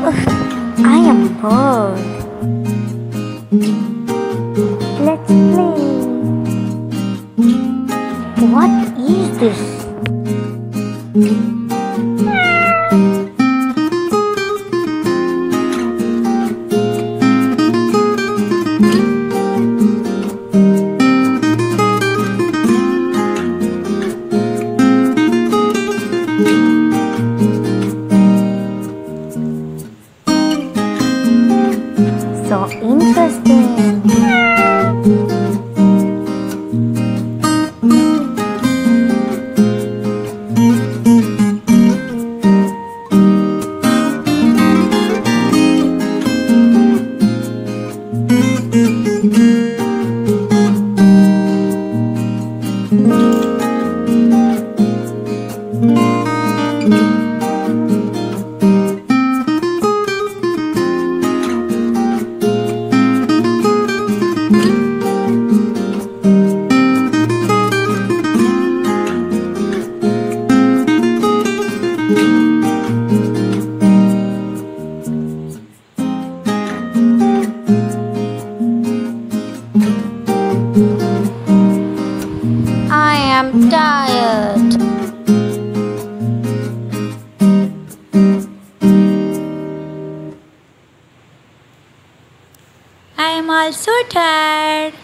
I am bored. Let's play. What is this? So interesting. I am tired. I am also tired.